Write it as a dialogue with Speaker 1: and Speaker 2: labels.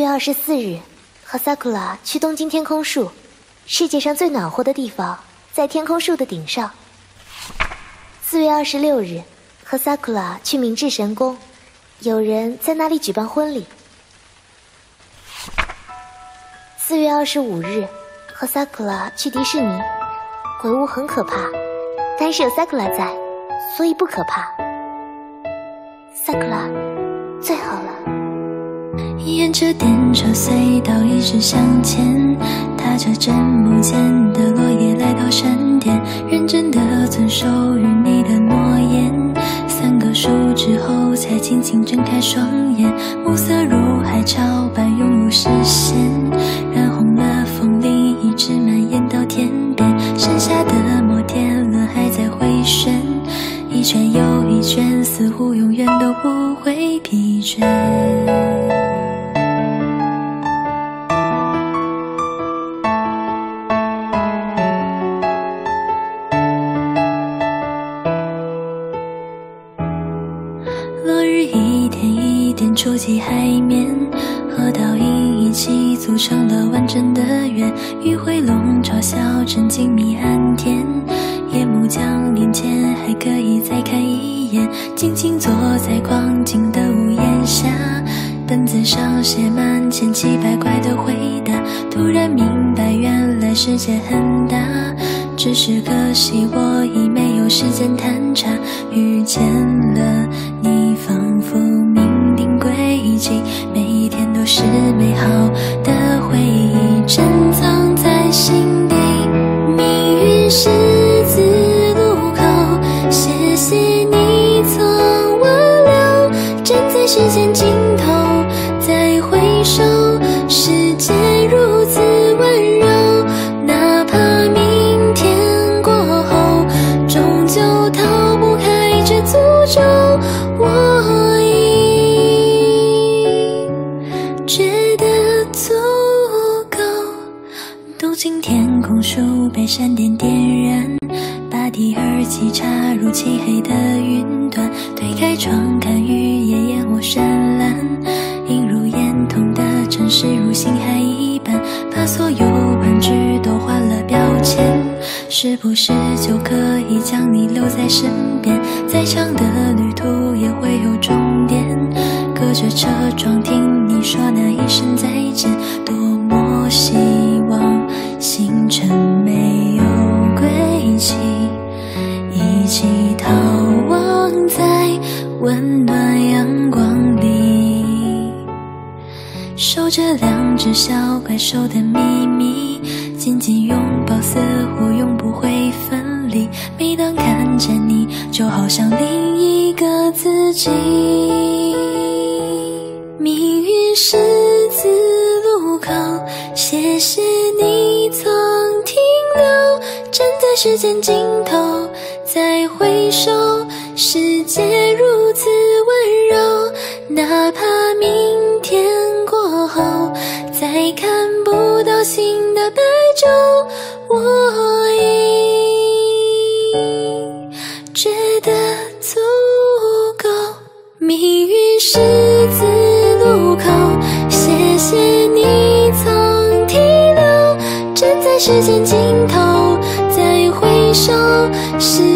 Speaker 1: 24日，和 Sakura 去东京天空树，世界上最暖和的地方在天空树的顶上。4月26日，和 Sakura 去明治神宫，有人在那里举办婚礼。4月25日，和 Sakura 去迪士尼，鬼屋很可怕，但是有 Sakura 在，所以不可怕。Sakura 最好了。
Speaker 2: 沿着电车隧道一直向前，踏着针木间的落叶来到山巅，认真的遵守与你的诺言。3个数之后才轻轻睁开双眼，暮色如海潮般涌入视线，染红了风铃，一直蔓延到天边。剩下的摩天轮还在回旋，一圈又一圈，似乎永远都不会疲倦。落日一点一点触及海面，和倒影一起组成了完整的圆。余晖笼罩小镇静谧暗天，夜幕降临前还可以再看一眼，静静坐在光景的屋檐下，本子上写满千奇百怪的回答。突然明白原来世界很大，只是可惜我已没有时间探查。遇见了你仿佛命定轨迹，每一天都是美好的回忆，珍藏在心底。命运十字路口，谢谢你曾挽留，站在时间尽头再回首，世界如此温柔，哪怕明天过后终究逃不开这诅咒。我已觉得足够。东京天空树被闪电点燃，拔地而起插入漆黑的云端，推开窗看雨夜烟火绚烂，映入眼瞳的城市如星海一般，把所有玩具都换了标签，是不是就可以将你留在身边？再长的旅途也会有终点，隔着车窗听你说那一声再见，多么希望星辰没有归期，一起逃亡在温暖阳光里，守着2只小怪兽的秘密，紧紧拥抱似乎永不会分离。每当看见你，就好像另一个自己。命运十字路口，谢谢你曾停留，站在时间尽头再回首，世界如此温柔，哪怕明天过后再看不到新的白昼，我已觉得足够。命运十字路口，谢谢你曾停留，站在时间尽头再回首，世